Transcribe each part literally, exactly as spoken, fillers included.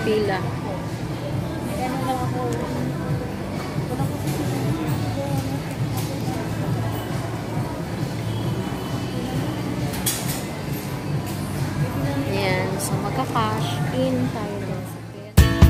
pila. Ano lang ako. Ayan, so magka-cash in tayo din sa pin.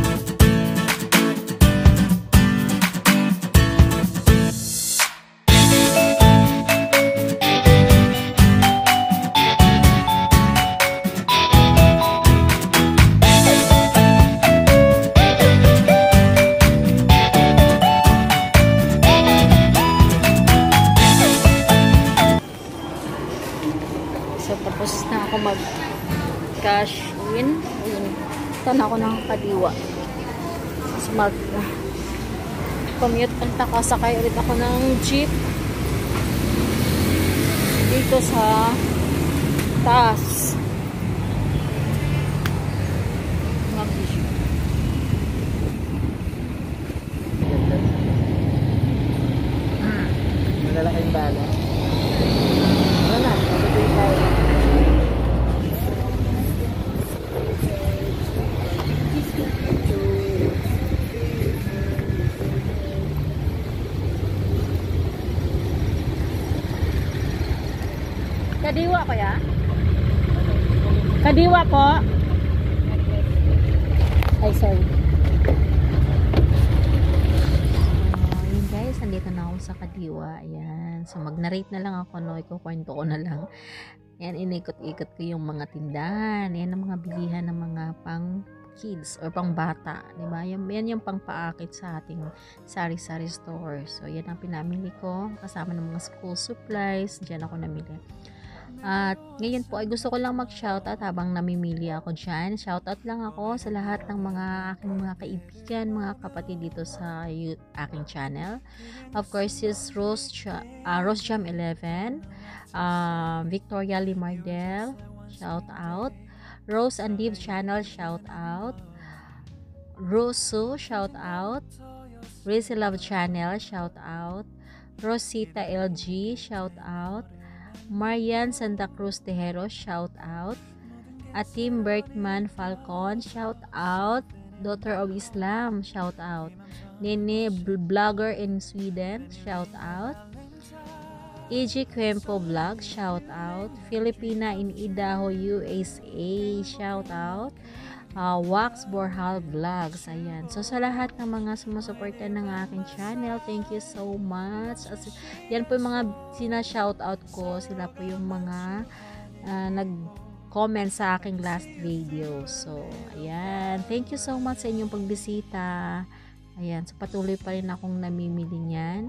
So tapos na ako mag cash in. Ayun. Ito na ako ng Kadiwa. So mag commute punta ka. Sakay ulit ako ng jeep dito sa taas. Malalaking bala. Wala. Mabibig tayo. Kadiwa ko ya? Kadiwa po? Ay, sorry. Uh, yun guys, andito na ako sa Kadiwa. Ayan. So mag-narrate na lang ako, no? Ikukwento ko na lang. Ayan, inikot-ikot ko yung mga tindahan. Ayan ang mga bilihan ng mga pang kids or pang bata, di ba? Yan, yan yung pang paakit sa ating sari-sari store. So yan ang pinamili ko kasama ng mga school supplies. Diyan ako namili. At ngayon po ay gusto ko lang mag-shoutout habang namimili ako dyan. Shoutout lang ako sa lahat ng mga aking mga kaibigan, mga kapatid dito sa aking channel. Of course, is Rose, uh, Rose Jam eleven, uh, Victoria Limardel, shoutout. Rose and Div channel, shoutout. Rosu, shoutout. Rizzy Love channel, shoutout. Rosita L G, shoutout. Marian Santa Cruz Tejero, shout out. Atim Berkman Falcon, shout out. Daughter of Islam, shout out. Nene Blogger in Sweden, shout out. E G Quempo Vlog, shout out. Filipina in Idaho, U S A, shout out. Uh, Wax Borhal Vlogs, ayan. So sa lahat ng mga sumusuporta ng aking channel, thank you so much. As, yan po yung mga sina-shoutout ko, sila po yung mga uh, nag-comment sa aking last video. So ayan, thank you so much sa inyong pagbisita. Ayan, so patuloy pa rin akong namimili niyan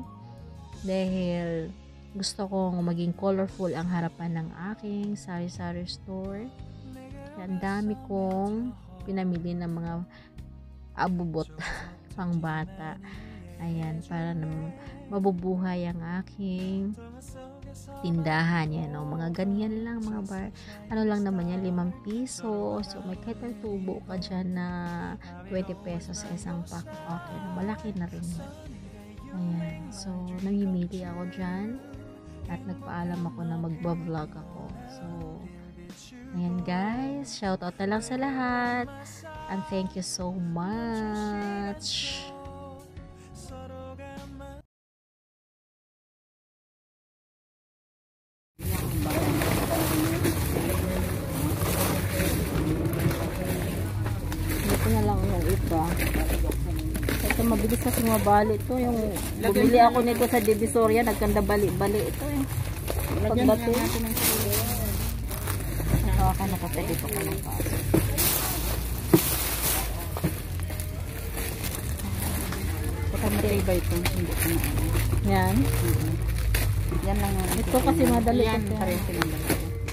dahil gusto kong maging colorful ang harapan ng aking sari-sari store. Ang dami kong pinamili ng mga abubot pang bata. Ayan, para na mabubuhay ang aking tindahan. Yan, no? Mga ganyan lang, mga bar. Ano lang naman yan, limang piso. So, may kahit may tubo ka dyan na twenty pesos sa isang pack. Okay, malaki na rin. Ayan, so, namimili ako dyan. At nagpaalam ako na magba-vlog ako. So, ayan guys, shoutout na lang sa lahat and thank you so much. Ito na lang yung iba. Ito mabilis kasi mabali ito. Yung bumili ako nito sa Divisoria, nagkanda bali-bali ito eh. Pagdating natin ng ako nakapwede ko ka ng paso. Pagkamatay ba ito? Hindi ko na ano. Yan? Mm-hmm. Yan lang yan. Ito kasi madali. Yan, pareho silang dali.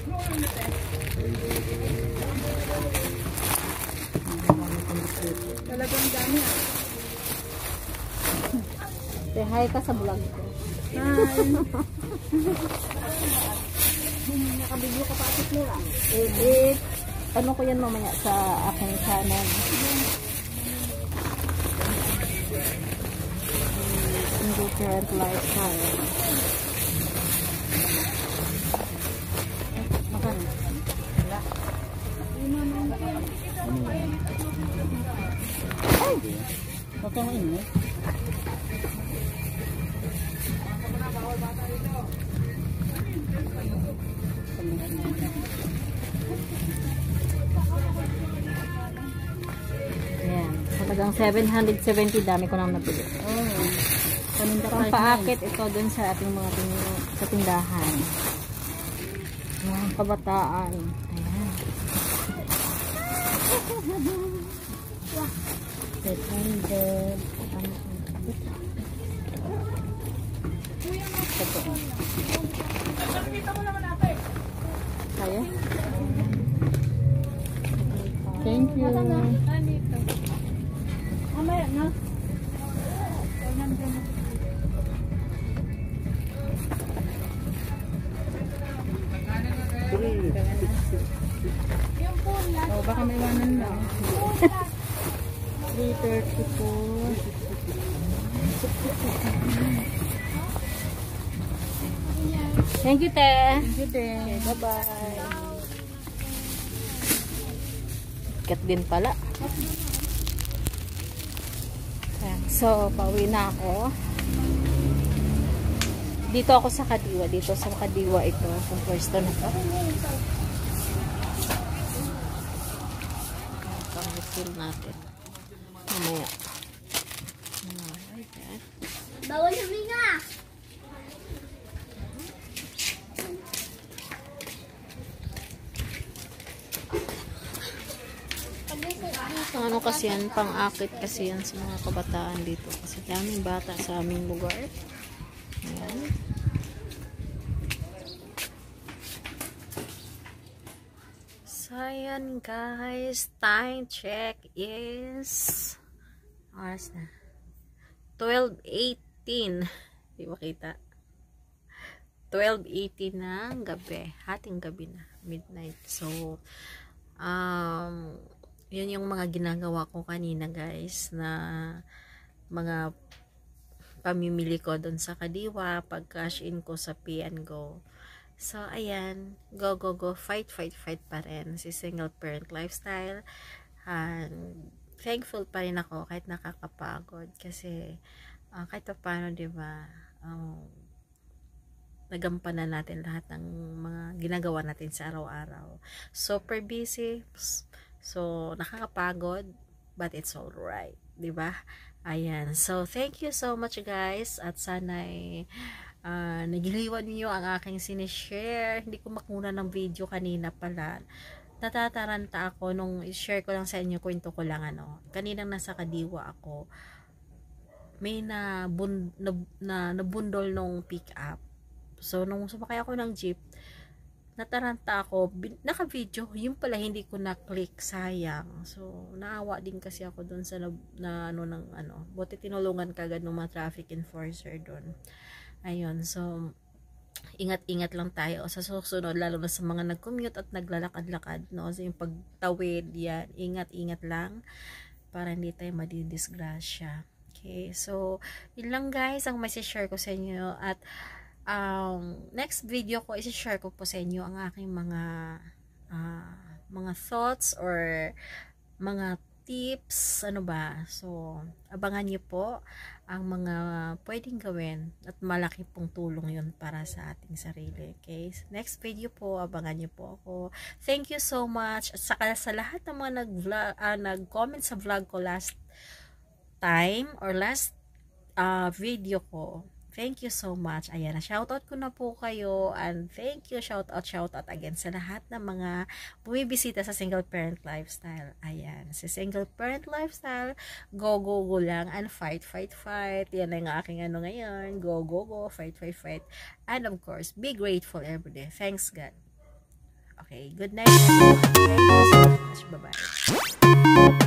Talagang dami ah. Say hi ka sa vlog ko. Hi! Nakabigyo ka pa atis nila. Eh, ano ko yan mamaya sa aking channel. Single parent lifestyle. Makan. Wala. Huwag kang mainit. Ayan. Talagang seven hundred seventy dami ko nang nabili. Oh. Paninda Pang paakit ito dun sa ating mga ting sa tindahan. Mga kabataan. Ayan. eight hundred. Kaya? Thank you. Mamaya na. Oh, baka may iwanan lang. three thirty-four. Thank you, te. Thank you din. Bye-bye. Kat din pala. Ayan. So, pauwi na ako. Dito ako sa Kadiwa. Dito sa Kadiwa ito. Sa pwesto na to. Pang-refill natin. Mamaya. Alright. Bawal huminga. Pang ano kasi yan, pang-akit kasi yan sa mga kabataan dito. Kasi daming bata sa aming lugar. Ayan. So, ayan guys. Time check is oras na. twelve eighteen. Di ba kita? twelve eighteen na gabi. Hating gabi na. Midnight. So, um, yun yung mga ginagawa ko kanina guys na mga pamimili ko doon sa Kadiwa pag cash in ko sa Pay and Go. So ayan, go go go, fight fight fight pa rin si single parent lifestyle. And thankful pa rin ako kahit nakakapagod kasi uh, kahit pa paano, di ba, um, nagampanan natin lahat ng mga ginagawa natin sa araw-araw. Super busy. So, nakakapagod, but it's alright, di ba? Ayan. So, thank you so much guys. At sana ay uh, nagiliwan niyo ang aking sinishare. Hindi ko makuna ng video kanina pala. Natataranta ako nung i-share ko lang sa inyo, kwento ko lang ano. Kaninang nasa Kadiwa ako, may na, bun, na, na nabundol nung pick up. So, nung sumakay ako ng jeep, nataranta ako, naka-video, yung pala hindi ko na-click, sayang. So, naawa din kasi ako dun sa na, na ano ng ano, buti tinulungan kagad ng mga traffic enforcer dun. Ayun, so, ingat-ingat lang tayo sa susunod, lalo na sa mga nag-commute at naglalakad-lakad, no? So, yung pagtawid, yan, ingat-ingat lang para hindi tayo madidisgrasya. Okay, so, yun lang guys, ang message-share ko sa inyo. At, Um, next video ko, isi-share ko po sa inyo ang aking mga uh, mga thoughts or mga tips, ano ba. So, abangan niyo po ang mga pwedeng gawin at malaki pong tulong yun para sa ating sarili. Okay? Next video po, abangan niyo po ako. Thank you so much. At saka sa lahat ng mga nag-vlog, uh, nag-comment sa vlog ko last time or last uh, video ko. Thank you so much. Ayan, shoutout ko na po kayo. And thank you, shoutout, shoutout again sa lahat ng mga bumibisita sa single parent lifestyle. Ayan, sa single parent lifestyle, go, go, go lang. And fight, fight, fight. Yan ang aking ano ngayon. Go, go, go. Fight, fight, fight. And of course, be grateful every day. Thanks God. Okay, good night everyone. Thank you so much. Bye-bye.